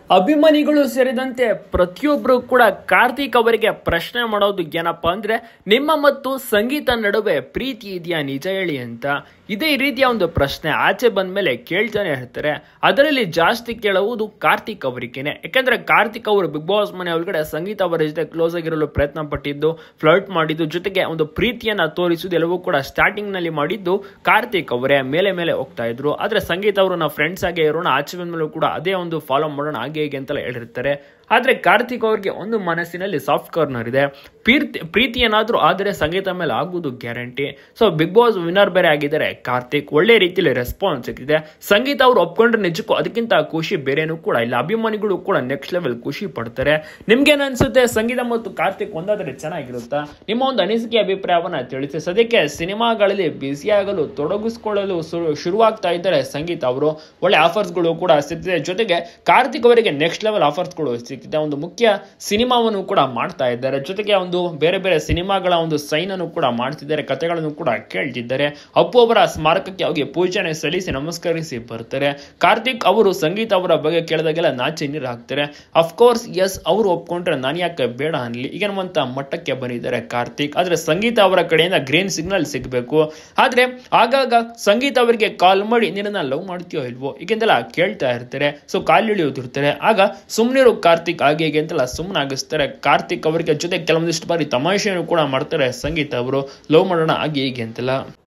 ಅಭಿಮಾನಿಗಳು ಸೇರಿದಂತೆ ಪ್ರತಿಯೊಬ್ಬರು ಕೂಡ ಕಾರ್ತಿಕ್ ಅವರಿಗೆ ಪ್ರಶ್ನೆ ಮಾಡೋದು ಏನಪ್ಪಾ ಅಂದ್ರೆ ನಿಮ್ಮ ಮತ್ತು ಸಂಗೀತ ನಡುವೆ ಪ್ರೀತಿ ಇದೆಯಾ ನಿಜ ಹೇಳಿ ಅಂತ. ಇದೇ ರೀತಿಯ ಒಂದು ಪ್ರಶ್ನೆ ಆಚೆ ಬಂದ ಮೇಲೆ ಕೇಳ್ತಾನೆ ಇರ್ತಾರೆ. ಅದರಲ್ಲಿ ಜಾಸ್ತಿ ಕೇಳುವುದು ಕಾರ್ತಿಕ್ ಅವರಿಗೇನೆ. ಯಾಕಂದ್ರೆ ಕಾರ್ತಿಕ್ ಅವರು ಬಿಗ್ ಬಾಸ್ ಮನೆ ಒಳಗಡೆ ಸಂಗೀತ ಅವರ ಜೊತೆ ಕ್ಲೋಸ್ ಆಗಿರಲು ಪ್ರಯತ್ನ ಪಟ್ಟಿದ್ದು, ಫ್ಲರ್ಟ್ ಮಾಡಿದ್ದು, ಜೊತೆಗೆ ಒಂದು ಪ್ರೀತಿಯನ್ನ ತೋರಿಸುವುದು ಎಲ್ಲವೂ ಕೂಡ ಸ್ಟಾರ್ಟಿಂಗ್ ನಲ್ಲಿ ಮಾಡಿದ್ದು ಕಾರ್ತಿಕ್ ಅವರೇ. ಮೇಲೆ ಮೇಲೆ ಹೋಗ್ತಾ ಇದ್ರು. ಆದ್ರೆ ಸಂಗೀತ ಅವರು ನಾವು ಫ್ರೆಂಡ್ಸ್ ಆಗಿ ಇರೋಣ, ಆಚೆ ಬಂದ ಮೇಲೂ ಕೂಡ ಅದೇ ಒಂದು ಫಾಲೋ ಮಾಡೋಣ ಹೇಗೆ ಅಂತೆಲ್ಲ ಹೇಳಿರ್ತಾರೆ. ಆದ್ರೆ ಕಾರ್ತಿಕ್ ಅವರಿಗೆ ಒಂದು ಮನಸ್ಸಿನಲ್ಲಿ ಸಾಫ್ಟ್ ಕಾರ್ನರ್ ಇದೆ. ಪ್ರೀತಿ ಏನಾದ್ರೂ ಆದರೆ ಸಂಗೀತ ಮೇಲೆ ಆಗುವುದು guarantee. So Bigg Boss winner ಬೇರೆ ಆಗಿದ್ದಾರೆ ಕಾರ್ತಿಕ್. ಒಳ್ಳೆ ರೀತಿಯಲ್ಲಿ ರೆಸ್ಪಾನ್ಸ್ ಸಿಕ್ಕಿದೆ. ಸಂಗೀತ ಅವರು ಒಪ್ಕೊಂಡ್ರೆ ನಿಜಕ್ಕೂ ಅದಕ್ಕಿಂತ ಖುಷಿ ಬೇರೆನೂ ಕೂಡ ಇಲ್ಲ. ಅಭಿಮಾನಿಗಳು ಕೂಡ ನೆಕ್ಸ್ಟ್ ಲೆವೆಲ್ ಖುಷಿ ಪಡ್ತಾರೆ. ನಿಮ್ಗೇನ್ ಅನ್ಸುತ್ತೆ? ಸಂಗೀತ ಮತ್ತು ಕಾರ್ತಿಕ್ ಒಂದಾದ್ರೆ ಚೆನ್ನಾಗಿರುತ್ತಾ? ನಿಮ್ಮ ಒಂದು ಅನಿಸಿಕೆ ಅಭಿಪ್ರಾಯವನ್ನ ತಿಳಿಸಿ. ಸದ್ಯಕ್ಕೆ ಸಿನಿಮಾಗಳಲ್ಲಿ ಬ್ಯುಸಿಯಾಗಲು ತೊಡಗಿಸಿಕೊಳ್ಳಲು ಶುರುವಾಗ್ತಾ ಇದ್ದಾರೆ ಸಂಗೀತ ಅವರು. ಒಳ್ಳೆ ಆಫರ್ಸ್ಗಳು ಕೂಡ ಸಿಗ್ತಿದೆ. ಜೊತೆಗೆ ಕಾರ್ತಿಕ್ ಅವರಿಗೆ ನೆಕ್ಸ್ಟ್ ಲೆವೆಲ್ ಆಫರ್ಸ್ಗಳು ಸಿಗ್ತಿದೆ. ಒಂದು ಮುಖ್ಯ ಸಿನಿಮಾವನ್ನು ಕೂಡ ಮಾಡ್ತಾ ಇದ್ದಾರೆ. ಜೊತೆಗೆ ಒಂದು ಬೇರೆ ಬೇರೆ ಸಿನಿಮಾಗಳ ಒಂದು ಸೈನ್ ಅನ್ನು ಕೂಡ ಮಾಡ್ತಿದ್ದಾರೆ. ಕಥೆಗಳನ್ನು ಕೂಡ ಕೇಳ್ತಿದ್ದಾರೆ. ಅಪ್ಪು ಅವರ ಸ್ಮಾರಕಕ್ಕೆ ಹೋಗಿ ಪೂಜೆನೆ ಸಲ್ಲಿಸಿ ನಮಸ್ಕರಿಸಿ ಬರ್ತಾರೆ. ಕಾರ್ತಿಕ್ ಅವರು ಸಂಗೀತ ಅವರ ಬಗ್ಗೆ ಕೇಳಿದಾಗೆಲ್ಲ ನಾಚಿ ನೀರು ಹಾಕ್ತಾರೆ. ಅಫ್ಕೋರ್ಸ್ ಎಸ್, ಅವರು ಒಪ್ಕೊಂಡ್ರೆ ನಾನು ಯಾಕೆ ಬೇಡ ಅನ್ಲಿ ಈಗನ್ನುವಂತ ಮಟ್ಟಕ್ಕೆ ಬಂದಿದ್ದಾರೆ ಕಾರ್ತಿಕ್. ಆದ್ರೆ ಸಂಗೀತ ಅವರ ಕಡೆಯಿಂದ ಗ್ರೀನ್ ಸಿಗ್ನಲ್ ಸಿಗಬೇಕು. ಆದ್ರೆ ಆಗಾಗ ಸಂಗೀತ ಅವರಿಗೆ ಕಾಲ್ ಮಾಡಿ ನಿನ್ನ ಲವ್ ಮಾಡ್ತೀಯೋ ಇಲ್ವೋ ಈಗೆಂದೆಲ್ಲ ಕೇಳ್ತಾ ಇರ್ತಾರೆ. ಸೊ ಕಾಲ್ ಇಳಿಯೋದಿರ್ತಾರೆ. ಆಗ ಸುಮ್ನಿರು ಕಾರ್ತಿಕ್ ಹಾಗೆ ಅಂತೆಲ್ಲ ಸುಮ್ಮನಾಗಿಸ್ತಾರೆ. ಕಾರ್ತಿಕ್ ಅವರಿಗೆ ಜೊತೆ ಕೆಲವೊಂದಿಷ್ಟು ಬಾರಿ ತಮಾಷೆಯನ್ನು ಕೂಡ ಮಾಡ್ತಾರೆ ಸಂಗೀತ ಅವರು. ಲವ್ ಮಾಡೋಣ ಹಾಗೆ ಹೀಗೆ ಅಂತೆಲ್ಲ.